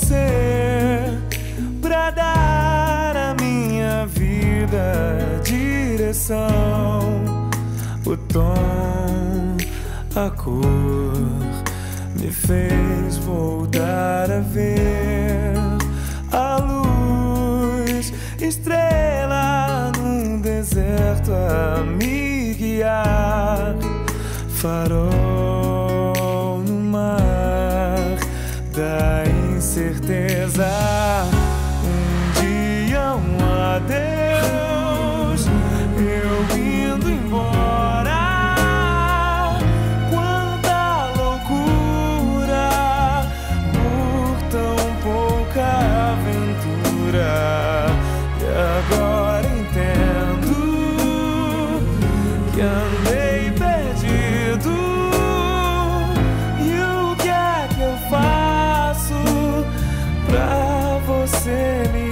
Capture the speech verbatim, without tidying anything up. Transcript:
você pra dar à minha vida direção. O tom, a cor me fez voltar a ver a luz, estrela num deserto a me guiar, farol no mar da incerteza. Um dia, um adeus, eu indo embora. Quanta loucura por tão pouca aventura. E agora entendo que andei perdido. E o que é que eu faço pra você me